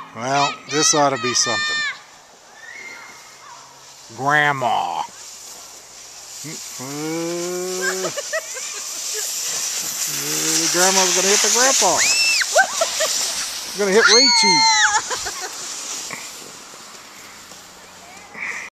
Well, this ought to be something. Grandma. Grandma's gonna hit the grandpa. Gonna hit Richie.